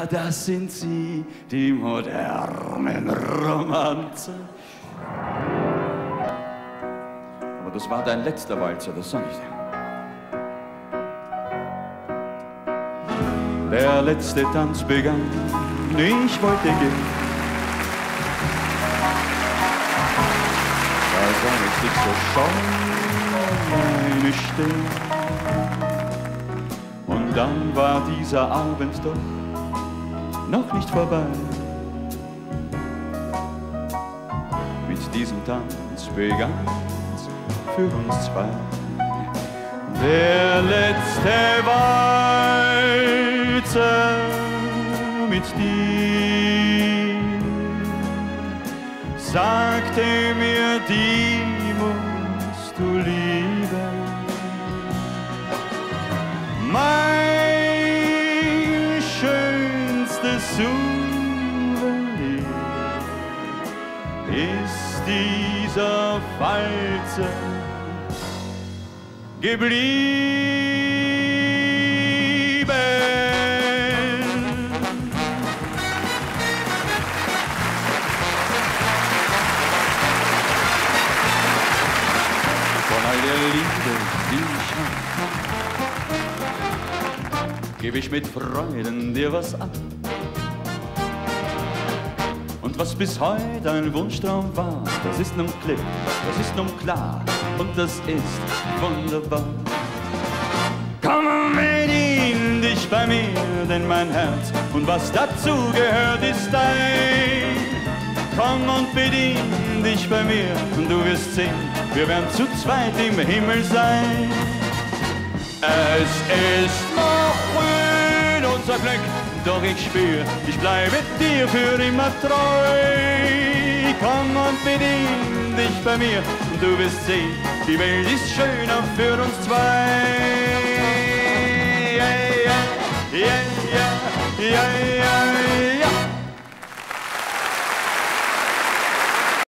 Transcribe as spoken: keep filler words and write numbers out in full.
das sind sie, die modernen Romanzen. Aber das war dein letzter Walzer, das sag ich dir. Der letzte Tanz begann, ich wollte gehen. Da sah ich dich so scheune stehen. Und dann war dieser Abend doch noch nicht vorbei. Mit diesem Tanz begann's für uns zwei. Der letzte Walzer mit dir sagte mir, die musst du lieben. Mein schönstes Souvenir ist dieser Walzer geblieben. Von all der Liebe, die ich hab, geb ich mit Freuden dir was ab. Und was bis heute ein Wunschtraum war, das ist nun klipp, das ist nun klar und das ist wunderbar. Komm, bedien dich bei mir, denn mein Herz und was dazu gehört ist dein. Komm und bedien dich bei mir und du wirst sehen, wir werden zu zweit im Himmel sein. Es ist noch grün, unser Glück, doch ich spür, ich bleibe dir für immer treu. Komm und bedien dich bei mir und du wirst sehen, die Welt ist schöner für uns zwei. Yeah, yeah, yeah, yeah, yeah.